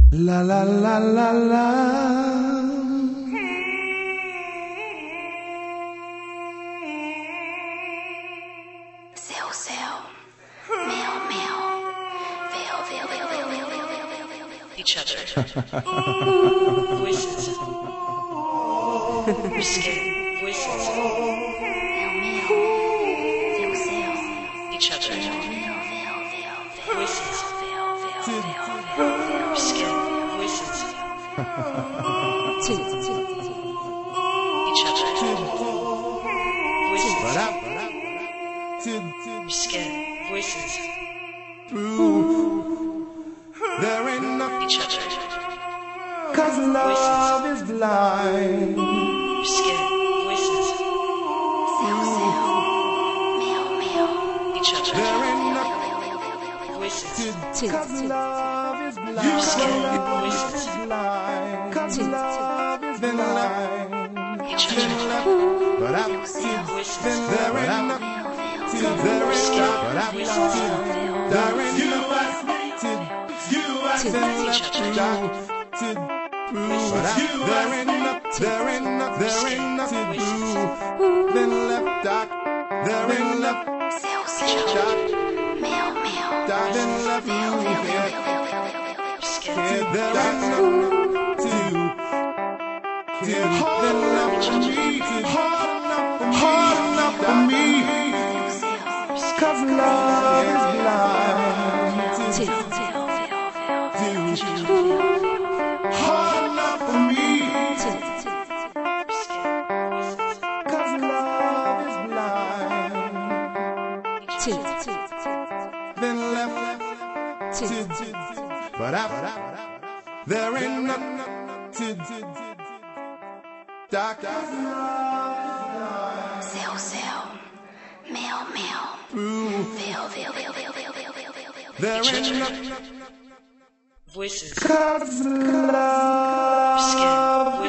La la la la la. Céu, céu, mel, mel, veil, veil, veil, veil, veil, veil, veil, veil, veil. Each other. Voices. Your skin. Voices. Mel, mel, céu, céu. Each other. Veil, veil, veil, veil. Voices. Veil, veil, veil, veil, veil. Your skin. Voices. Each other. Voices. Your skin. Voices. There ain't nothing. Each other. 'Cause love is blind. Your skin. Voices. Céu, céu, mel, mel. Each other. There ain't nothing. Voices. 'Cause love is blind. Your skin. Voices. Blind. 'Cause love is blind. Each other. But I Voices. there ain't nothing. There ain't nothing. Voices. There ain't nothing. You Each other. There ain't nothing then left out. There ain't nothing Céu, céu, mel, mel. then left Veil, veil, veil, veil, veil, veil, veil, veil. Skin. there ain't nothing hard enough for me, hard enough for me. Céu, céu, 'Cause love is blind. veil, veil, veil, veil. Hard enough for me. 'Cause love is blind. Then left. But there ain't nothing dark. Céu, céu, mel, mel. Veil, veil, veil, veil, veil, veil, veil, veil, veil. There ain't nothing. Voices. 'Cause love